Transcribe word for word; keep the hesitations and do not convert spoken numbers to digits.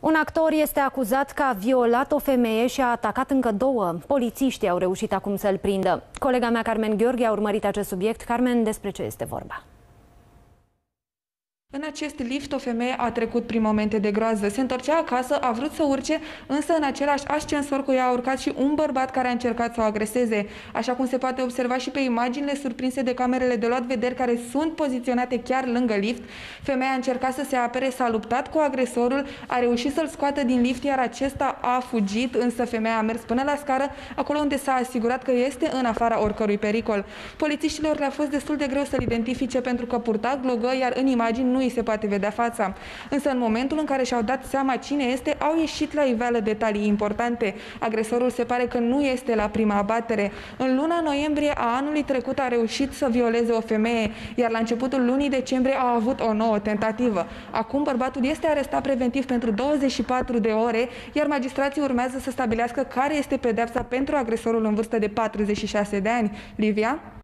Un actor este acuzat că a violat o femeie și a atacat încă două. Polițiștii au reușit acum să-l prindă. Colega mea, Carmen Gheorghe, a urmărit acest subiect. Carmen, despre ce este vorba? În acest lift, o femeie a trecut prin momente de groază. Se întorcea acasă, a vrut să urce, însă în același ascensor cu ea a urcat și un bărbat care a încercat să o agreseze. Așa cum se poate observa și pe imaginile surprinse de camerele de luat vederi care sunt poziționate chiar lângă lift, femeia a încercat să se apere, s-a luptat cu agresorul, a reușit să-l scoată din lift, iar acesta a fugit, însă femeia a mers până la scară, acolo unde s-a asigurat că este în afara oricărui pericol. Polițiștilor le-a fost destul de greu să-l identifice pentru că purta glogă, iar în imagini nu îi se poate vedea fața. Însă în momentul în care și-au dat seama cine este, au ieșit la iveală detalii importante. Agresorul se pare că nu este la prima abatere. În luna noiembrie a anului trecut a reușit să violeze o femeie, iar la începutul lunii decembrie a avut o nouă tentativă. Acum bărbatul este arestat preventiv pentru douăzeci și patru de ore, iar magistrații urmează să stabilească care este pedeapsa pentru agresorul în vârstă de patruzeci și șase de ani. Livia?